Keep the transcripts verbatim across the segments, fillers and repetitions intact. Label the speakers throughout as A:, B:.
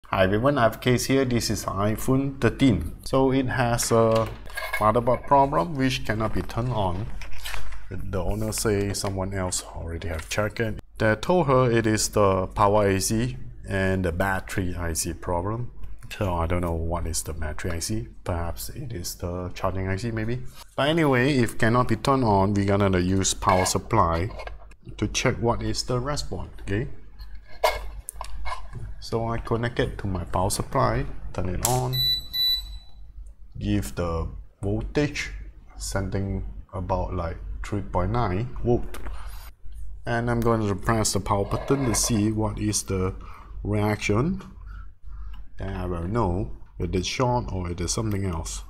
A: Hi everyone, I have a case here. This is iPhone thirteen. So it has a motherboard problem which cannot be turned on. The owner say someone else already have checked it. They told her it is the power I C and the battery I C problem. So I don't know what is the battery I C. Perhaps it is the charging I C maybe. But anyway, if cannot be turned on, we're gonna use power supply to check what is the response. Okay. So I connect it to my power supply, turn it on, give the voltage, sending about like three point nine volt. And I'm going to press the power button to see what is the reaction. Then I will know if it's short or it is something else.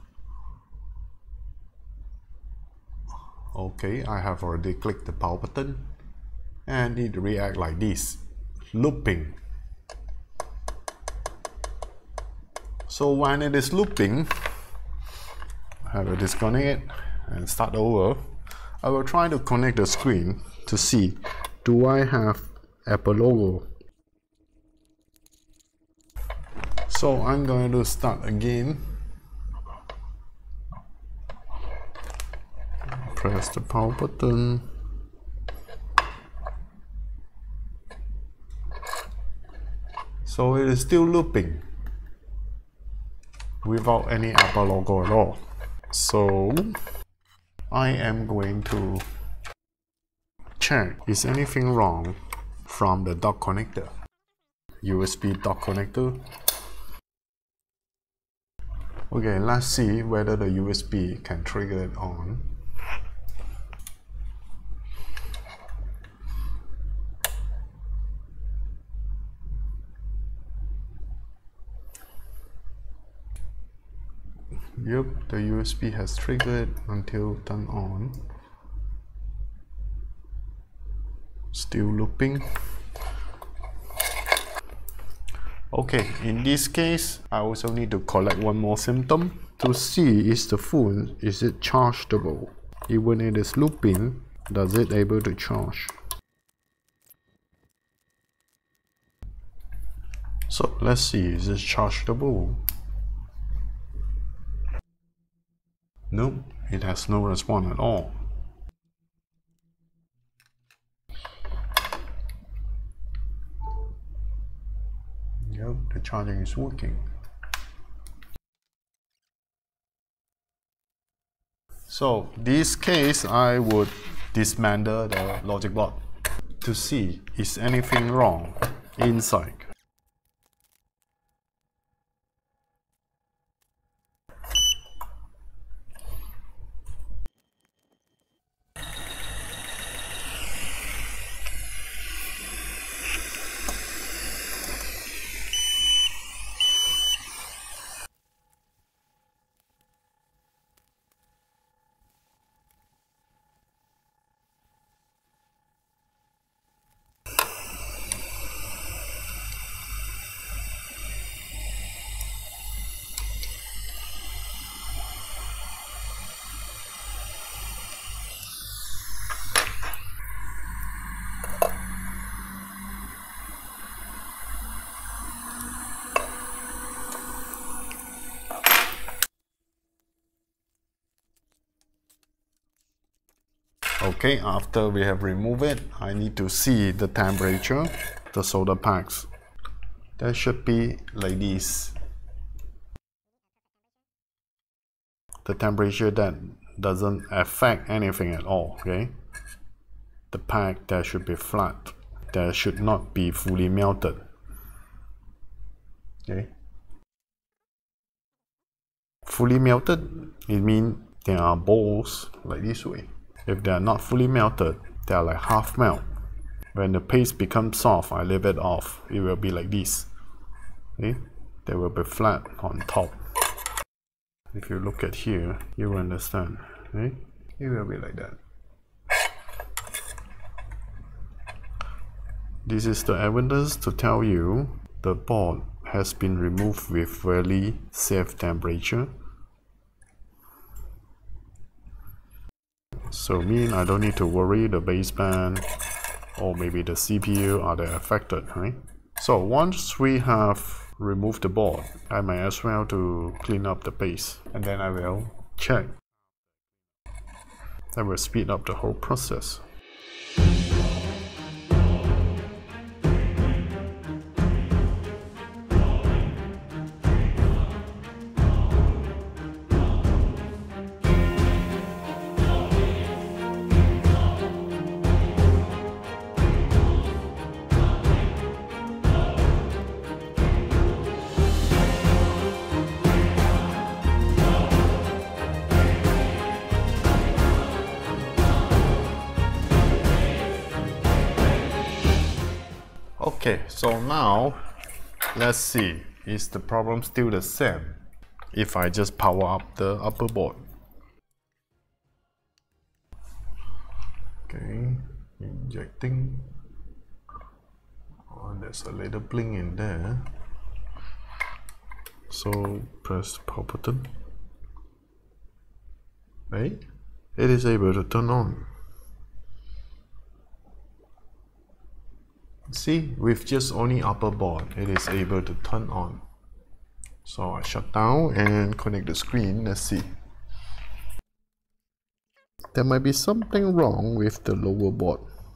A: Okay, I have already clicked the power button and it reacts like this, looping. So when it is looping, I will disconnect it and start over. I will try to connect the screen to see, do I have Apple logo? So I'm going to start again. Press the power button. So it is still looping without any Apple logo at all. So I am going to check is anything wrong from the dock connector, U S B dock connector. Okay, let's see whether the U S B can trigger it on. Yep, the U S B has triggered until turned on. Still looping. Okay, in this case, I also need to collect one more symptom to see is the phone, is it chargeable? Even it is looping, does it able to charge? So let's see, is it chargeable? No, it has no response at all. Yep, the charging is working. So this case, I would dismantle the logic board to see is anything wrong inside. Okay, after we have removed it, I need to see the temperature, the solder packs. That should be like this. The temperature that doesn't affect anything at all, okay? The pack that should be flat. That should not be fully melted. Okay? Fully melted, it means there are balls like this way. If they are not fully melted, they are like half melt. When the paste becomes soft, I leave it off. It will be like this. Okay? They will be flat on top. If you look at here, you will understand. Okay? It will be like that. This is the evidence to tell you the board has been removed with very safe temperature. So mean I don't need to worry the baseband or maybe the C P U are they affected, right? So once we have remove the board. I might as well to clean up the base, and then I will check. That will speed up the whole process. Okay, so now let's see, is the problem still the same if I just power up the upper board? Okay, injecting. Oh, there's a little blink in there. So press the power button. Right? It is able to turn on. See, with just only upper board, it is able to turn on. So I shut down and connect the screen. Let's see. There might be something wrong with the lower board.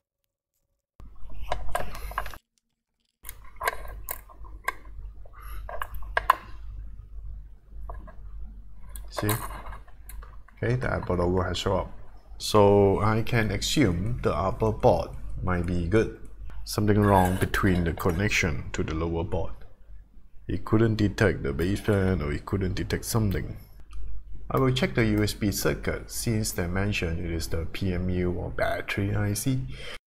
A: See? Okay, the Apple logo has shown up. So I can assume the upper board might be good. Something wrong between the connection to the lower board. It couldn't detect the baseband, or it couldn't detect something. I will check the U S B circuit since they mentioned it is the P M U or battery I C.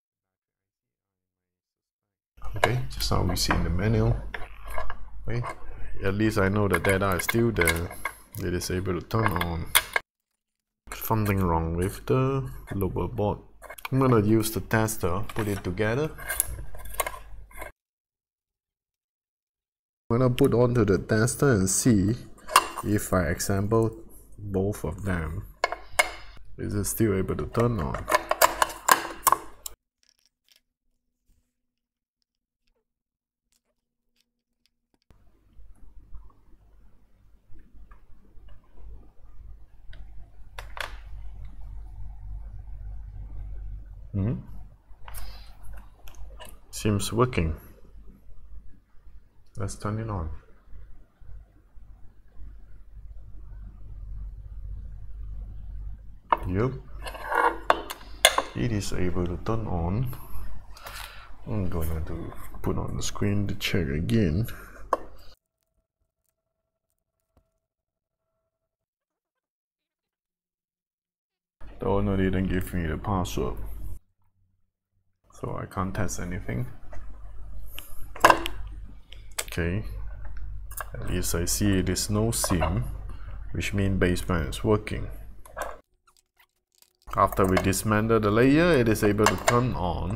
A: Okay, just now we see in the manual. Okay, at least I know the data is still there. It is able to turn on. Something wrong with the lower board. I'm gonna use the tester, put it together. I'm gonna put onto the tester and see if I assemble both of them. Is it still able to turn on? Hmm? Seems working. Let's turn it on. Yep, it is able to turn on. I'm gonna do put on the screen to check again. The owner didn't give me the password, so I can't test anything. Okay, at least I see it is no SIM, which means baseband is working. After we dismantle the layer, it is able to turn on.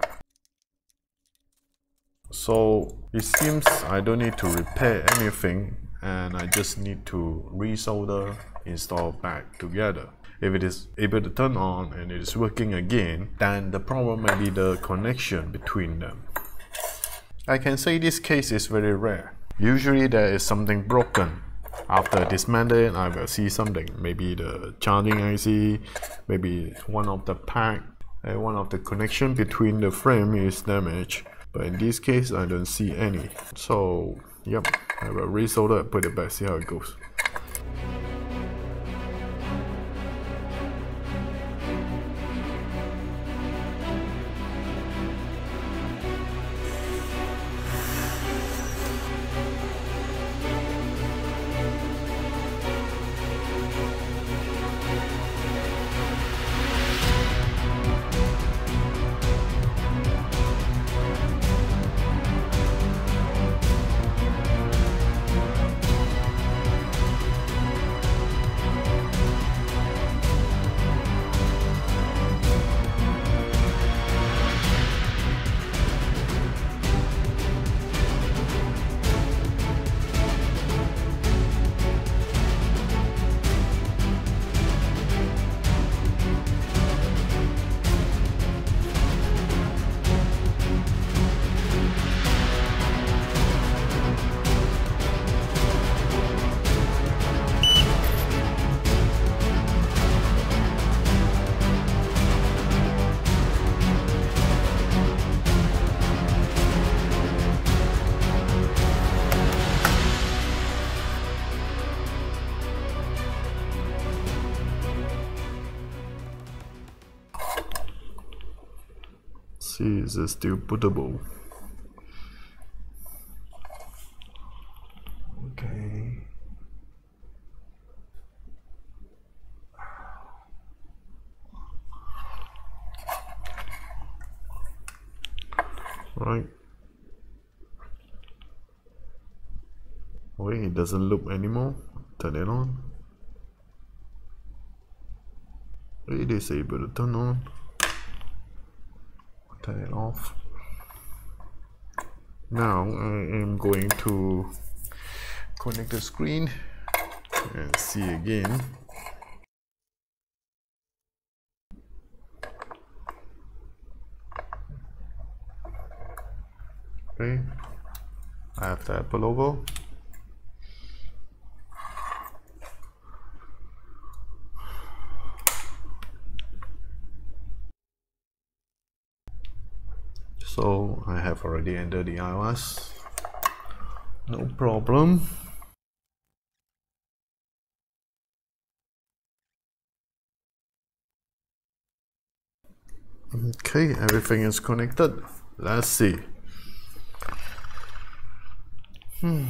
A: So it seems I don't need to repair anything, and I just need to resolder, install back together. If it is able to turn on and it is working again, then the problem may be the connection between them. I can say this case is very rare. Usually there is something broken. After dismantling, I will see something. Maybe the charging I C, maybe one of the pack, and one of the connection between the frame is damaged. But in this case, I don't see any. So, yep, I will resolder and put it back, see how it goes. see, is it still bootable? Okay. Right. Wait, it doesn't loop anymore. Turn it on. It is able to turn on. Turn it off. Now I am going to connect the screen and see again. Okay, I have the Apple logo. So I have already entered the iOS. No problem. Okay, everything is connected. Let's see. Hmm.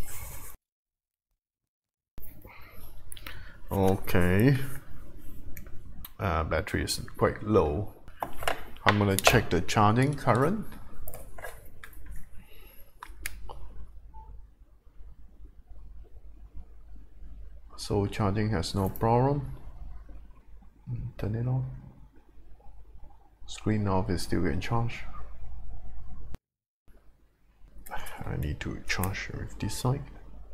A: Okay. Uh, battery is quite low. I'm gonna check the charging current. So charging has no problem. Turn it on. Screen off is still getting charged. I need to charge with this side.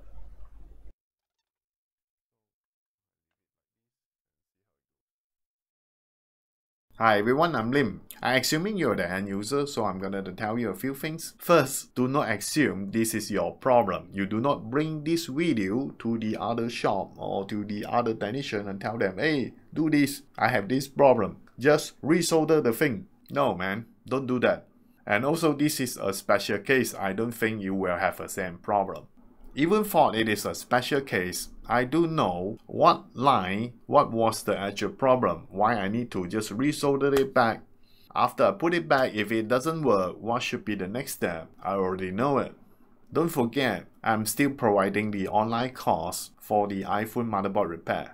A: Hi everyone, I'm Lim. I'm assuming you're the end user, so I'm gonna tell you a few things. First, do not assume this is your problem. You do not bring this video to the other shop or to the other technician and tell them, hey, do this, I have this problem. Just resolder the thing. No man, don't do that. And also, this is a special case. I don't think you will have the same problem. Even though it is a special case, I do know what line, what was the actual problem, why I need to just resolder it back. After I put it back, if it doesn't work, what should be the next step? I already know it. Don't forget, I'm still providing the online course for the iPhone motherboard repair.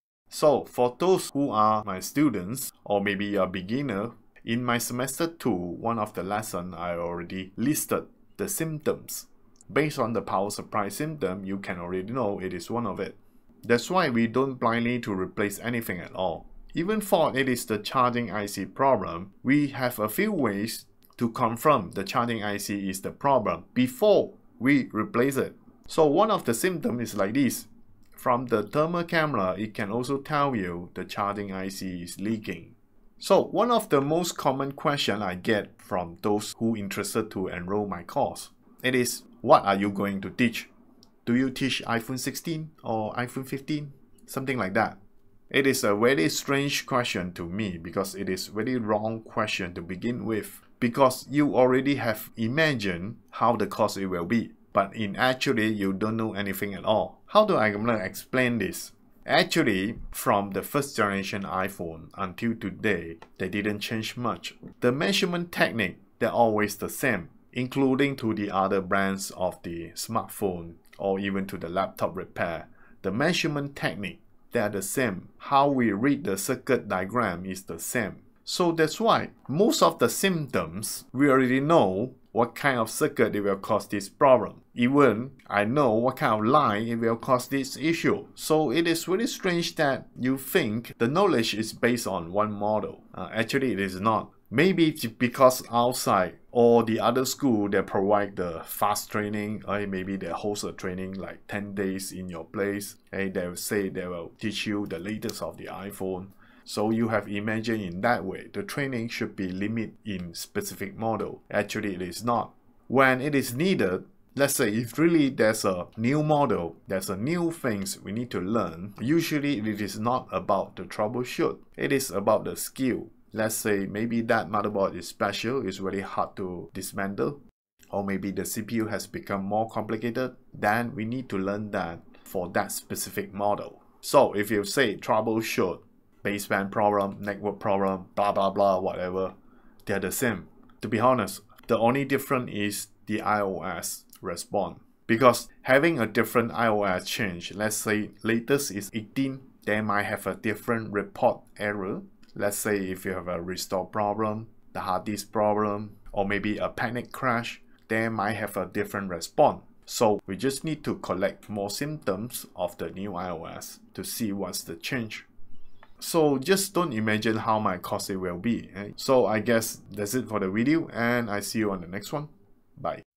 A: So for those who are my students, or maybe a beginner, in my semester two, one of the lessons I already listed the symptoms. Based on the power supply symptom, you can already know it is one of it. That's why we don't blindly to replace anything at all. Even though it is the charging I C problem, we have a few ways to confirm the charging I C is the problem before we replace it. So one of the symptoms is like this. From the thermal camera, it can also tell you the charging I C is leaking. So one of the most common questions I get from those who are interested to enroll my course, it is, what are you going to teach? Do you teach iPhone sixteen or iPhone fifteen? Something like that. It is a very strange question to me because it is a very wrong question to begin with. Because you already have imagined how the course it will be. But in actually, you don't know anything at all. How do I gonna explain this? Actually, from the first generation iPhone until today, they didn't change much. The measurement technique, they're always the same, including to the other brands of the smartphone or even to the laptop repair. The measurement technique, they are the same. How we read the circuit diagram is the same. So that's why most of the symptoms, we already know what kind of circuit it will cause this problem. Even I know what kind of line it will cause this issue. So it is really strange that you think the knowledge is based on one model. Uh, actually, it is not. Maybe it's because outside or the other school they provide the fast training, or maybe they host a training like ten days in your place, and they will say they will teach you the latest of the iPhone. So you have imagined in that way, the training should be limited in specific model. Actually, it is not. When it is needed, let's say if really there's a new model, there's a new things we need to learn, usually it is not about the troubleshoot, it is about the skill. Let's say maybe that motherboard is special, it's very hard to dismantle, or maybe the C P U has become more complicated, then we need to learn that for that specific model. So if you say troubleshoot, baseband problem, network problem, blah blah blah, whatever, they're the same. To be honest, the only difference is the iOS response. Because having a different iOS change, let's say latest is eighteen, they might have a different report error. Let's say if you have a restore problem, the hard disk problem, or maybe a panic crash, they might have a different response. So we just need to collect more symptoms of the new iOS to see what's the change. So just don't imagine how my cost it will be. Eh? So I guess that's it for the video, and I see you on the next one. Bye.